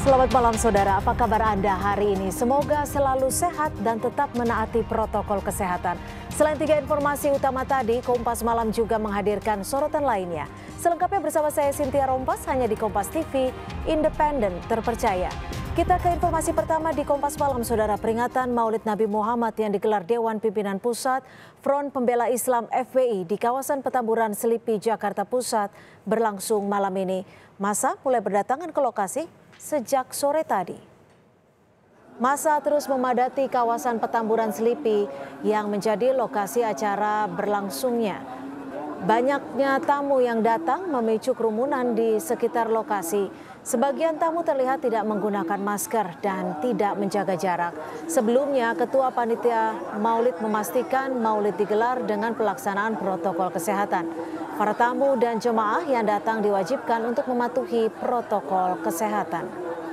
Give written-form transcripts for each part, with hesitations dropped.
Selamat malam saudara, apa kabar Anda hari ini? Semoga selalu sehat dan tetap menaati protokol kesehatan. Selain 3 informasi utama tadi, Kompas Malam juga menghadirkan sorotan lainnya. Selengkapnya bersama saya Cynthia Rompas hanya di Kompas TV, independen, terpercaya. Kita ke informasi pertama di Kompas Malam, saudara. Peringatan Maulid Nabi Muhammad yang digelar Dewan Pimpinan Pusat Front Pembela Islam FPI di kawasan Petamburan Selipi, Jakarta Pusat berlangsung malam ini. Massa mulai berdatangan ke lokasi sejak sore tadi. Massa terus memadati kawasan Petamburan Selipi yang menjadi lokasi acara berlangsungnya. Banyaknya tamu yang datang memicu kerumunan di sekitar lokasi. Sebagian tamu terlihat tidak menggunakan masker dan tidak menjaga jarak. Sebelumnya, Ketua Panitia Maulid memastikan Maulid digelar dengan pelaksanaan protokol kesehatan. Para tamu dan jemaah yang datang diwajibkan untuk mematuhi protokol kesehatan.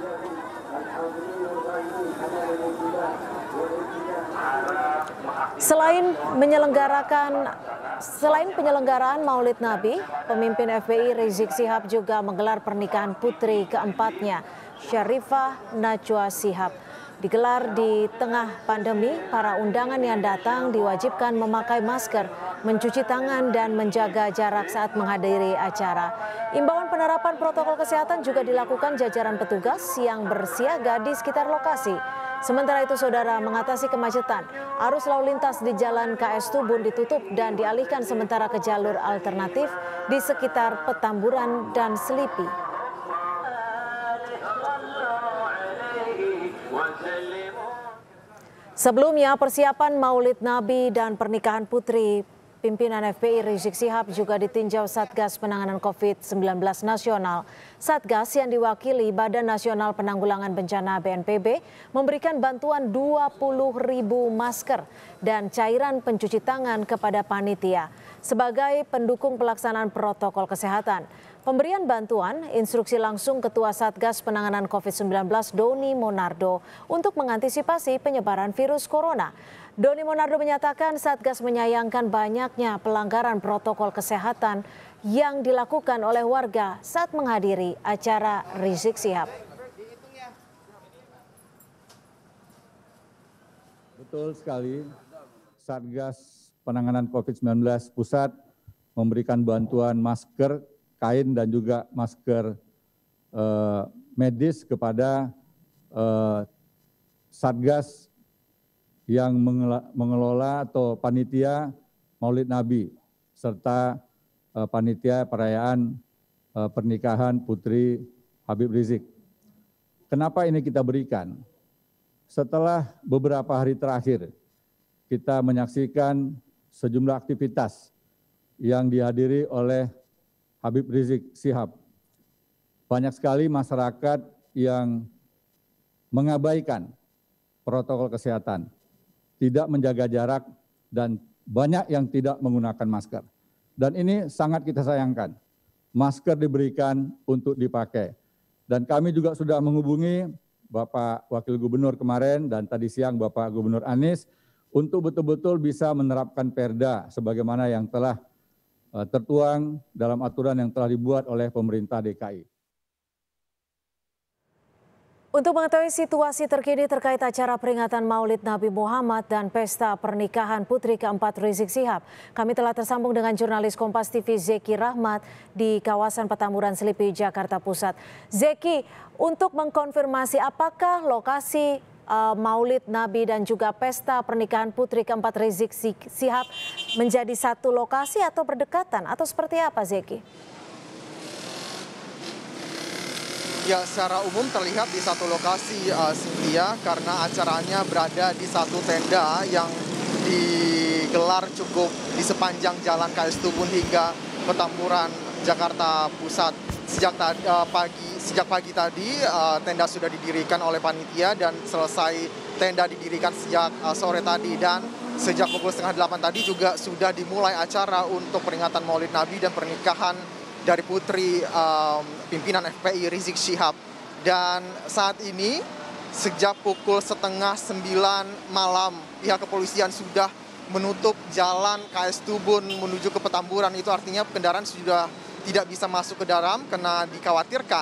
Selain penyelenggaraan Maulid Nabi, pemimpin FPI Rizik Syihab juga menggelar pernikahan putri keempatnya, Syarifah Najwa Shihab. Digelar di tengah pandemi, para undangan yang datang diwajibkan memakai masker, mencuci tangan dan menjaga jarak saat menghadiri acara. Imbauan penerapan protokol kesehatan juga dilakukan jajaran petugas yang bersiaga di sekitar lokasi. Sementara itu, saudara, mengatasi kemacetan, arus lalu lintas di Jalan KS Tubun ditutup dan dialihkan sementara ke jalur alternatif di sekitar Petamburan dan Selipi. Sebelumnya, persiapan Maulid Nabi dan pernikahan putri pimpinan FPI Rizik Syihab juga ditinjau Satgas Penanganan COVID-19 Nasional. Satgas yang diwakili Badan Nasional Penanggulangan Bencana BNPB memberikan bantuan 20.000 masker dan cairan pencuci tangan kepada panitia sebagai pendukung pelaksanaan protokol kesehatan. Pemberian bantuan instruksi langsung Ketua Satgas Penanganan COVID-19 Doni Monardo untuk mengantisipasi penyebaran virus corona. Doni Monardo menyatakan Satgas menyayangkan banyaknya pelanggaran protokol kesehatan yang dilakukan oleh warga saat menghadiri acara Rizik Syihab. Betul sekali, Satgas Penanganan COVID-19 Pusat memberikan bantuan masker, kain dan juga masker medis kepada Satgas yang mengelola atau panitia Maulid Nabi serta panitia perayaan pernikahan Putri Habib Rizik. Kenapa ini kita berikan? Setelah beberapa hari terakhir kita menyaksikan sejumlah aktivitas yang dihadiri oleh Habib Rizik Syihab. Banyak sekali masyarakat yang mengabaikan protokol kesehatan, tidak menjaga jarak, dan banyak yang tidak menggunakan masker. Dan ini sangat kita sayangkan. Masker diberikan untuk dipakai. Dan kami juga sudah menghubungi Bapak Wakil Gubernur kemarin dan tadi siang Bapak Gubernur Anies untuk betul-betul bisa menerapkan perda sebagaimana yang telah tertuang dalam aturan yang telah dibuat oleh pemerintah DKI. Untuk mengetahui situasi terkini terkait acara peringatan Maulid Nabi Muhammad dan pesta pernikahan putri keempat Rizik Syihab, kami telah tersambung dengan jurnalis Kompas TV Zeki Rahmat di kawasan Petamburan Selipi, Jakarta Pusat. Zeki, untuk mengkonfirmasi apakah lokasi Maulid Nabi dan juga pesta pernikahan putri keempat Rizik Syihab menjadi satu lokasi atau berdekatan atau seperti apa, Zeki? Ya, secara umum terlihat di satu lokasi, Cynthia, karena acaranya berada di satu tenda yang digelar cukup di sepanjang jalan KS Tubun hingga Petamburan, Jakarta Pusat. Sejak pagi tadi tenda sudah didirikan oleh panitia dan selesai tenda didirikan sejak sore tadi, dan sejak pukul 7:30 tadi juga sudah dimulai acara untuk peringatan Maulid Nabi dan pernikahan dari putri pimpinan FPI Rizik Syihab. Dan saat ini sejak pukul 8:30 malam pihak kepolisian sudah menutup jalan KS Tubun menuju ke Petamburan. Itu artinya kendaraan sudah tidak bisa masuk ke dalam karena dikhawatirkan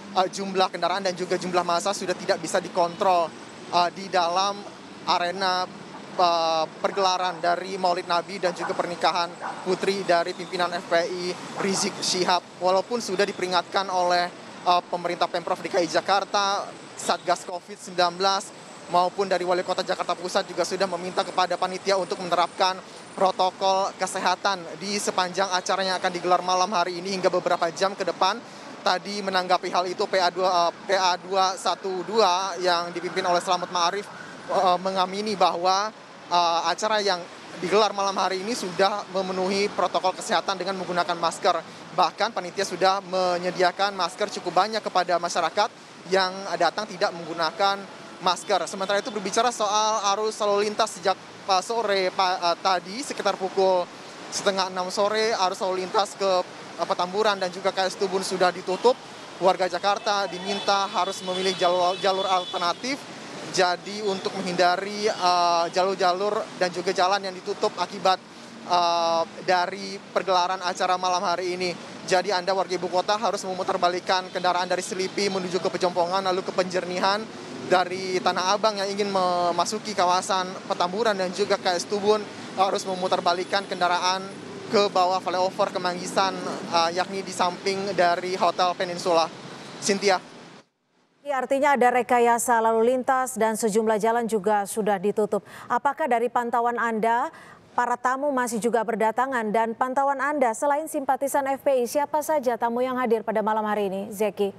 jumlah kendaraan dan juga jumlah massa sudah tidak bisa dikontrol di dalam arena pergelaran dari Maulid Nabi dan juga pernikahan putri dari pimpinan FPI Rizik Syihab. Walaupun sudah diperingatkan oleh pemerintah Pemprov DKI Jakarta, Satgas COVID-19 maupun dari Wali Kota Jakarta Pusat juga sudah meminta kepada panitia untuk menerapkan protokol kesehatan di sepanjang acara yang akan digelar malam hari ini hingga beberapa jam ke depan. Tadi menanggapi hal itu PA212 yang dipimpin oleh Slamet Ma'arif mengamini bahwa acara yang digelar malam hari ini sudah memenuhi protokol kesehatan dengan menggunakan masker. Bahkan panitia sudah menyediakan masker cukup banyak kepada masyarakat yang datang tidak menggunakan masker. Sementara itu berbicara soal arus lalu lintas sejak sore tadi sekitar pukul 5:30 sore arus lalu lintas ke Petamburan dan juga KS Tubun sudah ditutup. Warga Jakarta diminta harus memilih jalur alternatif. Jadi untuk menghindari jalur-jalur dan juga jalan yang ditutup akibat dari pergelaran acara malam hari ini. Jadi Anda warga ibu kota harus memutarbalikkan kendaraan dari Selipi menuju ke Pejompongan lalu ke Penjernihan, dari Tanah Abang yang ingin memasuki kawasan Petamburan dan juga KS Tubun harus memutarbalikkan kendaraan ke bawah flyover Kemanggisan, yakni di samping dari Hotel Peninsula. Cynthia. Artinya ada rekayasa lalu lintas dan sejumlah jalan juga sudah ditutup. Apakah dari pantauan Anda, para tamu masih juga berdatangan, dan pantauan Anda selain simpatisan FPI, siapa saja tamu yang hadir pada malam hari ini, Zeki?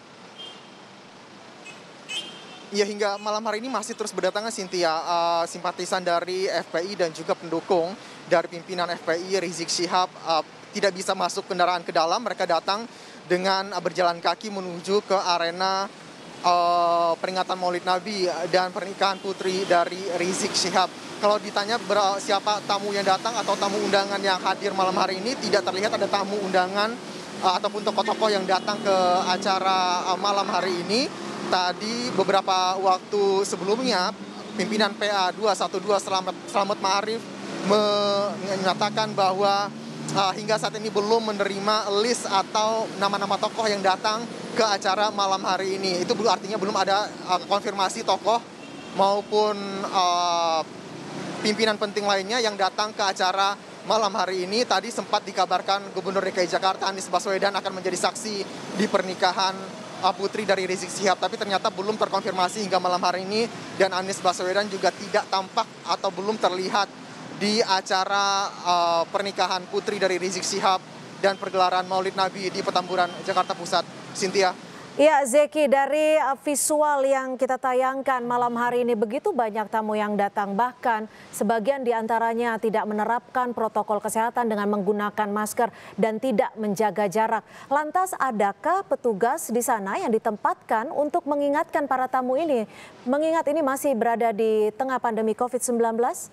Ya, hingga malam hari ini masih terus berdatangan, Cynthia, simpatisan dari FPI dan juga pendukung dari pimpinan FPI Rizik Syihab tidak bisa masuk kendaraan ke dalam. Mereka datang dengan berjalan kaki menuju ke arena peringatan Maulid Nabi dan pernikahan putri dari Rizik Syihab. Kalau ditanya siapa tamu yang datang atau tamu undangan yang hadir malam hari ini, tidak terlihat ada tamu undangan ataupun tokoh-tokoh yang datang ke acara malam hari ini. Tadi beberapa waktu sebelumnya pimpinan PA212 Slamet Ma'arif menyatakan bahwa hingga saat ini belum menerima list atau nama-nama tokoh yang datang ke acara malam hari ini. Itu artinya belum ada konfirmasi tokoh maupun pimpinan penting lainnya yang datang ke acara malam hari ini. Tadi sempat dikabarkan Gubernur DKI Jakarta Anies Baswedan akan menjadi saksi di pernikahan putri dari Rizik Syihab, tapi ternyata belum terkonfirmasi hingga malam hari ini, dan Anies Baswedan juga tidak tampak atau belum terlihat di acara pernikahan putri dari Rizik Syihab dan pergelaran Maulid Nabi di Petamburan, Jakarta Pusat. Cynthia. Ya, Zeki, dari visual yang kita tayangkan malam hari ini begitu banyak tamu yang datang, bahkan sebagian diantaranya tidak menerapkan protokol kesehatan dengan menggunakan masker dan tidak menjaga jarak. Lantas adakah petugas di sana yang ditempatkan untuk mengingatkan para tamu ini, mengingat ini masih berada di tengah pandemi COVID-19?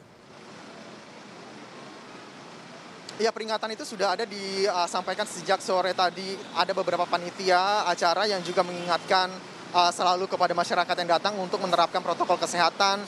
Ya, peringatan itu sudah ada disampaikan sejak sore tadi. Ada beberapa panitia acara yang juga mengingatkan selalu kepada masyarakat yang datang untuk menerapkan protokol kesehatan,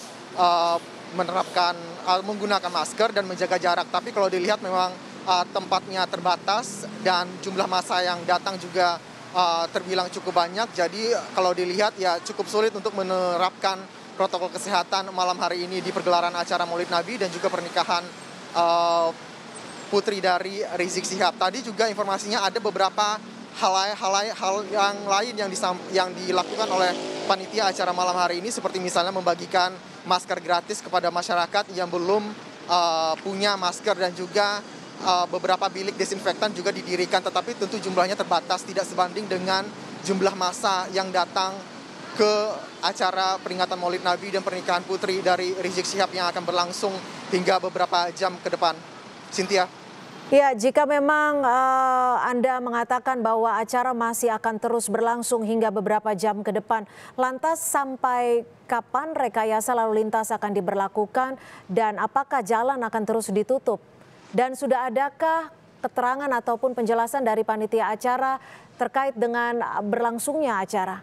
menggunakan masker dan menjaga jarak. Tapi kalau dilihat memang tempatnya terbatas dan jumlah massa yang datang juga terbilang cukup banyak. Jadi kalau dilihat ya cukup sulit untuk menerapkan protokol kesehatan malam hari ini di pergelaran acara Maulid Nabi dan juga pernikahan putri dari Rizik Syihab. Tadi juga informasinya ada beberapa hal yang lain yang dilakukan oleh panitia acara malam hari ini, seperti misalnya membagikan masker gratis kepada masyarakat yang belum punya masker, dan juga beberapa bilik desinfektan juga didirikan, tetapi tentu jumlahnya terbatas, tidak sebanding dengan jumlah massa yang datang ke acara peringatan Maulid Nabi dan pernikahan putri dari Rizik Syihab yang akan berlangsung hingga beberapa jam ke depan. Cynthia. Ya, jika memang Anda mengatakan bahwa acara masih akan terus berlangsung hingga beberapa jam ke depan, lantas sampai kapan rekayasa lalu lintas akan diberlakukan dan apakah jalan akan terus ditutup? Dan sudah adakah keterangan ataupun penjelasan dari panitia acara terkait dengan berlangsungnya acara?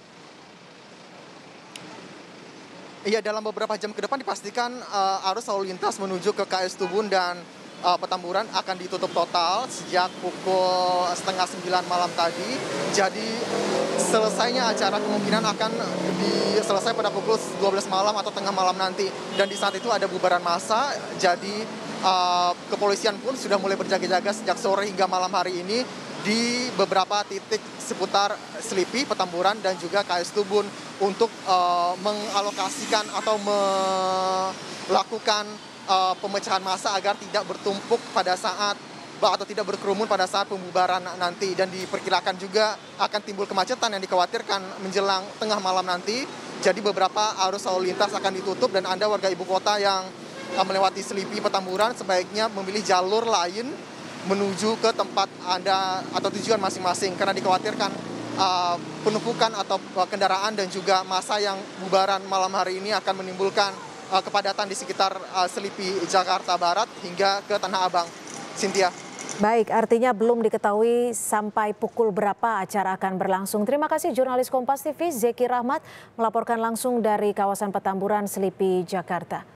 Iya, dalam beberapa jam ke depan dipastikan arus lalu lintas menuju ke KS Tubun dan Petamburan akan ditutup total sejak pukul 8:30 malam tadi. Jadi selesainya acara kemungkinan akan selesai pada pukul 12 malam atau tengah malam nanti. Dan di saat itu ada bubaran massa, jadi kepolisian pun sudah mulai berjaga-jaga sejak sore hingga malam hari ini di beberapa titik seputar Selipi, Petamburan, dan juga KS Tubun untuk mengalokasikan atau melakukan pemecahan massa agar tidak bertumpuk pada saat atau tidak berkerumun pada saat pembubaran nanti. Dan diperkirakan juga akan timbul kemacetan yang dikhawatirkan menjelang tengah malam nanti. Jadi beberapa arus lalu lintas akan ditutup dan Anda warga ibu kota yang melewati Selipi, Petamburan sebaiknya memilih jalur lain menuju ke tempat Anda atau tujuan masing-masing karena dikhawatirkan penumpukan atau kendaraan dan juga massa yang bubaran malam hari ini akan menimbulkan kepadatan di sekitar Selipi, Jakarta Barat hingga ke Tanah Abang. Cynthia. Baik, artinya belum diketahui sampai pukul berapa acara akan berlangsung. Terima kasih jurnalis Kompas TV Zeki Rahmat melaporkan langsung dari kawasan Petamburan, Selipi, Jakarta.